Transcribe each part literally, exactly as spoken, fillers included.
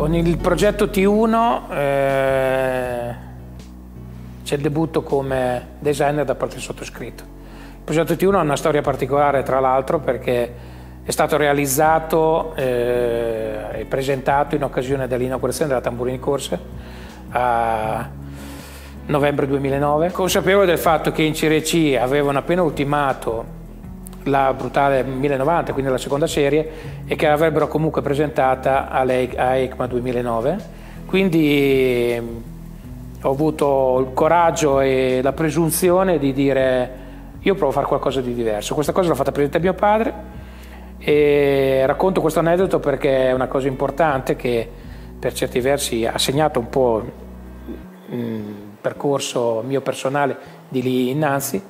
Con il progetto T uno eh, c'è il debutto come designer da parte del sottoscritto. Il progetto T uno ha una storia particolare, tra l'altro, perché è stato realizzato eh, e presentato in occasione dell'inaugurazione della Tamburini Corse a novembre duemilanove, consapevole del fatto che in Serie C avevano appena ultimato la Brutale mille novanta, quindi la seconda serie, e che l'avrebbero comunque presentata a EICMA duemilanove. Quindi ho avuto il coraggio e la presunzione di dire: io provo a fare qualcosa di diverso. Questa cosa l'ho fatta presente a mio padre, e racconto questo aneddoto perché è una cosa importante che per certi versi ha segnato un po' il percorso mio personale di lì innanzi.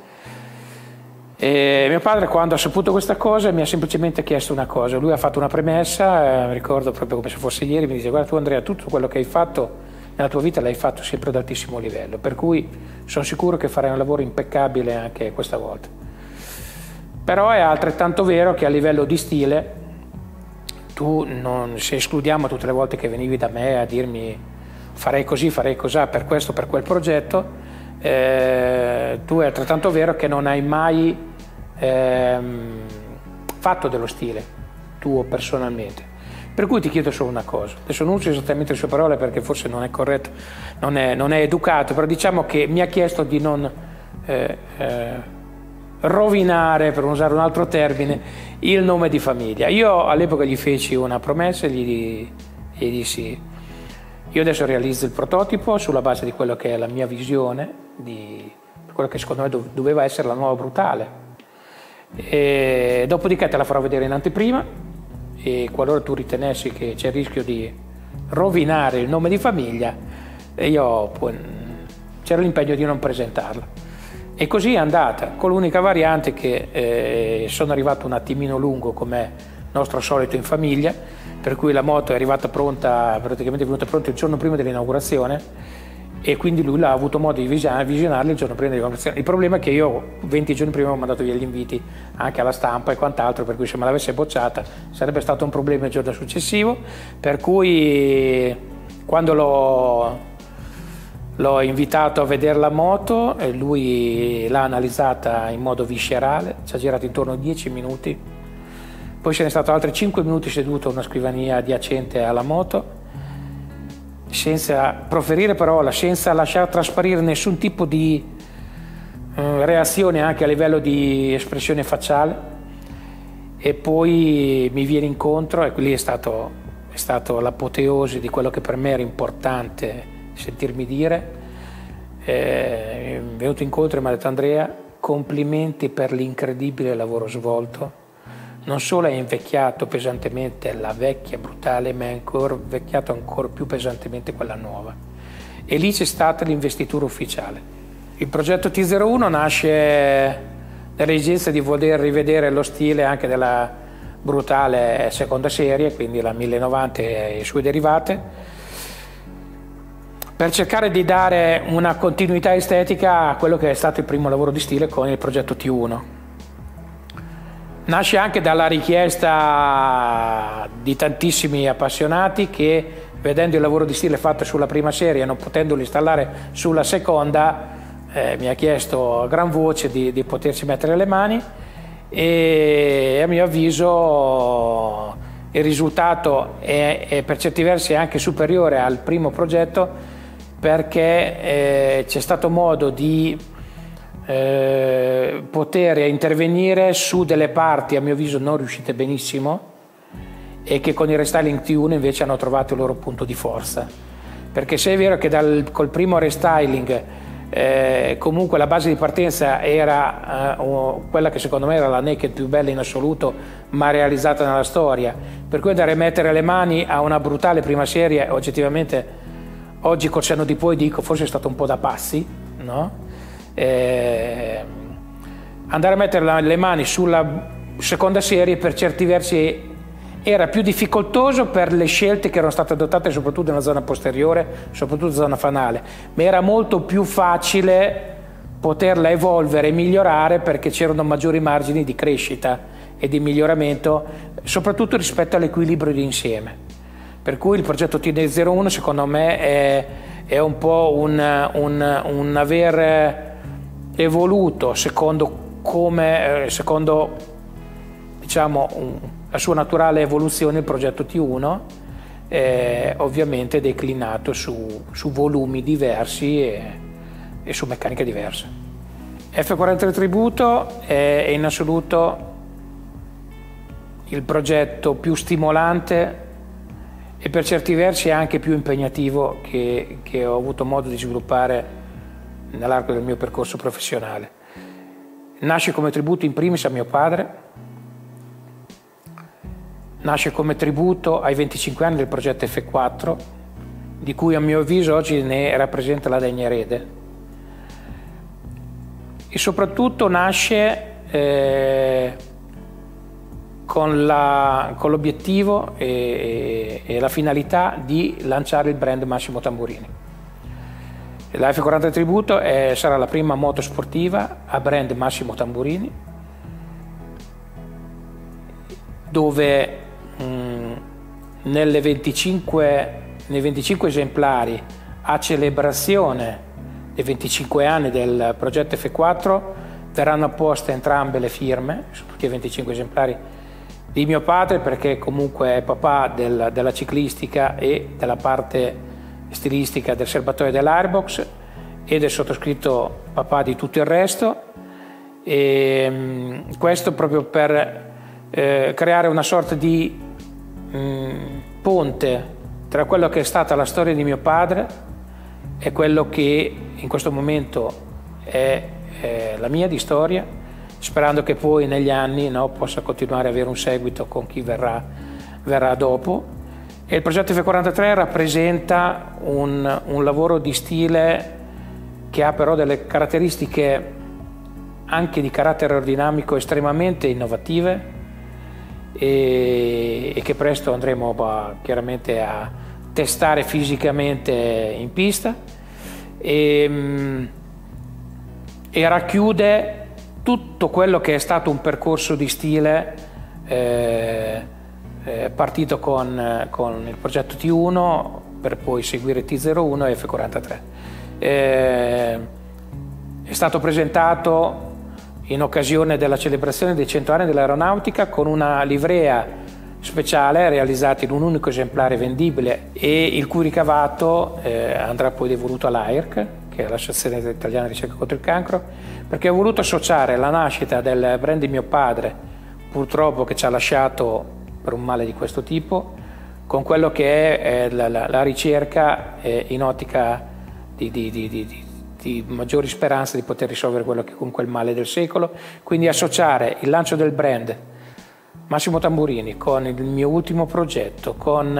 E mio padre, quando ha saputo questa cosa, mi ha semplicemente chiesto una cosa. Lui ha fatto una premessa, eh, mi ricordo proprio come se fosse ieri, mi dice: guarda, tu Andrea, tutto quello che hai fatto nella tua vita l'hai fatto sempre ad altissimo livello, per cui sono sicuro che farai un lavoro impeccabile anche questa volta. Però è altrettanto vero che a livello di stile, tu non, se escludiamo tutte le volte che venivi da me a dirmi farei così, farei così, per questo, per quel progetto, eh, tu è altrettanto vero che non hai mai ehm, fatto dello stile tuo personalmente. Per cui ti chiedo solo una cosa, adesso non uso esattamente le sue parole perché forse non è corretto, non è, non è educato, però diciamo che mi ha chiesto di non eh, eh, rovinare, per usare un altro termine, il nome di famiglia. Io all'epoca gli feci una promessa e gli, gli dissi: io adesso realizzo il prototipo sulla base di quello che è la mia visione, di quello che secondo me doveva essere la nuova Brutale, e dopodiché te la farò vedere in anteprima, e qualora tu ritenessi che c'è il rischio di rovinare il nome di famiglia, io c'era l'impegno di non presentarla. E così è andata, con l'unica variante che eh, sono arrivato un attimino lungo, come nostro solito in famiglia, per cui la moto è arrivata pronta, praticamente è venuta pronta il giorno prima dell'inaugurazione, e quindi lui l'ha avuto modo di visionarli il giorno prima dell'inaugurazione. Il problema è che io venti giorni prima ho mandato via gli inviti anche alla stampa e quant'altro, per cui se me l'avesse bocciata sarebbe stato un problema il giorno successivo, per cui quando l'ho l'ho invitato a vedere la moto, e lui l'ha analizzata in modo viscerale, ci ha girato intorno a dieci minuti, poi se ne è stato altri cinque minuti seduto a una scrivania adiacente alla moto, senza proferire parola, senza lasciare trasparire nessun tipo di eh, reazione anche a livello di espressione facciale, e poi mi viene incontro, e lì è stato, è stato l'apoteosi di quello che per me era importante sentirmi dire. Eh, è venuto incontro e mi ha detto: Andrea, complimenti per l'incredibile lavoro svolto. Non solo hai invecchiato pesantemente la vecchia Brutale, ma hai ancora invecchiato ancora più pesantemente quella nuova. E lì c'è stata l'investitura ufficiale. Il progetto T zero uno nasce dall'esigenza di voler rivedere lo stile anche della Brutale seconda serie, quindi la mille novanta e sue derivate, per cercare di dare una continuità estetica a quello che è stato il primo lavoro di stile con il progetto T uno. Nasce anche dalla richiesta di tantissimi appassionati che, vedendo il lavoro di stile fatto sulla prima serie e non potendolo installare sulla seconda, eh, mi ha chiesto a gran voce di, di poterci mettere le mani, e a mio avviso il risultato è, è per certi versi anche superiore al primo progetto, perché eh, c'è stato modo di Eh, poter intervenire su delle parti a mio avviso non riuscite benissimo, e che con il restyling T uno invece hanno trovato il loro punto di forza. Perché se è vero che dal, col primo restyling eh, comunque la base di partenza era eh, quella che secondo me era la naked più bella in assoluto, ma realizzata nella storia, per cui andare a mettere le mani a una Brutale prima serie, oggettivamente oggi col senno di poi dico forse è stato un po' da pazzi, no? Eh, andare a mettere le mani sulla seconda serie per certi versi era più difficoltoso per le scelte che erano state adottate soprattutto nella zona posteriore, soprattutto nella zona fanale, ma era molto più facile poterla evolvere e migliorare perché c'erano maggiori margini di crescita e di miglioramento, soprattutto rispetto all'equilibrio di insieme. Per cui il progetto T D zero uno secondo me è, è un po' un, un, un aver evoluto secondo, come, secondo diciamo, un, la sua naturale evoluzione il progetto T uno, eh, ovviamente declinato su, su volumi diversi e, e su meccaniche diverse. F quarantatré Tributo è in assoluto il progetto più stimolante e per certi versi anche più impegnativo che, che ho avuto modo di sviluppare nell'arco del mio percorso professionale. Nasce come tributo in primis a mio padre, nasce come tributo ai venticinque anni del progetto F quattro, di cui a mio avviso oggi ne rappresenta la degna erede, e soprattutto nasce eh, con, la, con l'obiettivo e, e la finalità di lanciare il brand Massimo Tamburini. La F quaranta Tributo è, sarà la prima moto sportiva a brand Massimo Tamburini, dove mh, nelle venticinque, nei venticinque esemplari a celebrazione dei venticinque anni del progetto F quattro verranno apposte entrambe le firme su tutti i venticinque esemplari di mio padre, perché comunque è papà del, della ciclistica e della parte stilistica del serbatoio dell'Airbox, e del sottoscritto papà di tutto il resto, e mh, questo proprio per eh, creare una sorta di mh, ponte tra quello che è stata la storia di mio padre e quello che in questo momento è, è la mia di storia, sperando che poi negli anni, no, possa continuare ad avere un seguito con chi verrà, verrà dopo. E il progetto F quarantatré rappresenta un, un lavoro di stile che ha però delle caratteristiche anche di carattere aerodinamico estremamente innovative e, e che presto andremo bah, chiaramente a testare fisicamente in pista, e, e racchiude tutto quello che è stato un percorso di stile eh, eh, partito con, con il progetto T uno per poi seguire T zero uno e F quarantatré. Eh, è stato presentato in occasione della celebrazione dei cento anni dell'aeronautica con una livrea speciale realizzata in un unico esemplare vendibile e il cui ricavato eh, andrà poi devoluto all'A I R C, che è l'Associazione Italiana di Ricerca contro il Cancro, perché ho voluto associare la nascita del brand di mio padre, purtroppo che ci ha lasciato per un male di questo tipo, con quello che è, è la, la, la ricerca eh, in ottica di, di, di, di, di maggiori speranze di poter risolvere quello che comunque è il male del secolo. Quindi associare il lancio del brand Massimo Tamburini con il mio ultimo progetto, con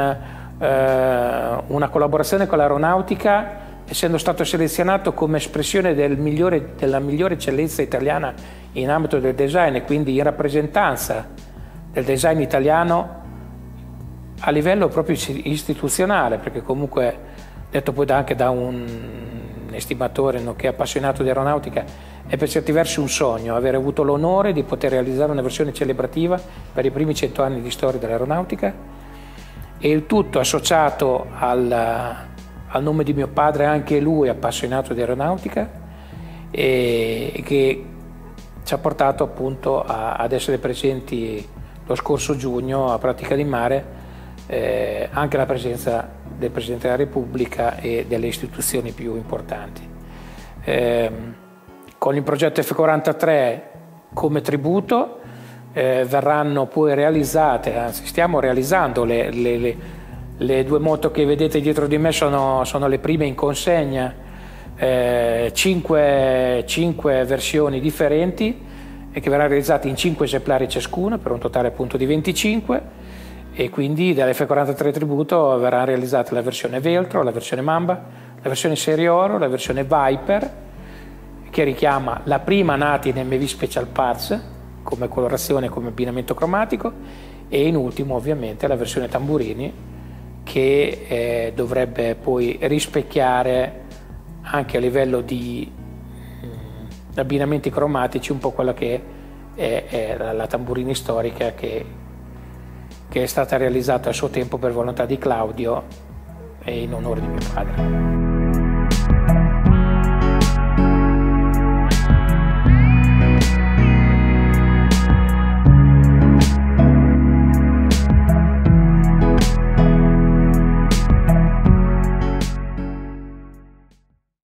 eh, una collaborazione con l'aeronautica, essendo stato selezionato come espressione del migliore, della migliore eccellenza italiana in ambito del design e quindi in rappresentanza del design italiano a livello proprio istituzionale, perché comunque, detto poi anche da un estimatore nonché appassionato di aeronautica, è per certi versi un sogno avere avuto l'onore di poter realizzare una versione celebrativa per i primi cento anni di storia dell'aeronautica, e il tutto associato al al nome di mio padre, anche lui appassionato di aeronautica, e che ci ha portato appunto a, ad essere presenti lo scorso giugno a Pratica di Mare, eh, anche la presenza del Presidente della Repubblica e delle istituzioni più importanti. Eh, con il progetto F quarantatré come tributo eh, verranno poi realizzate, anzi stiamo realizzando le, le, le Le due moto che vedete dietro di me sono, sono le prime in consegna, eh, cinque, cinque versioni differenti e che verranno realizzate in cinque esemplari ciascuno per un totale appunto di venticinque, e quindi dall'F quarantatré Tributo verrà realizzata la versione Veltro, la versione Mamba, la versione Serie Oro, la versione Viper, che richiama la prima nata in M V Special Parts come colorazione e come abbinamento cromatico, e in ultimo ovviamente la versione Tamburini, che eh, dovrebbe poi rispecchiare anche a livello di mh, abbinamenti cromatici un po' quella che è, è la, la Tamburini storica, che che è stata realizzata a suo tempo per volontà di Claudio e in onore di mio padre.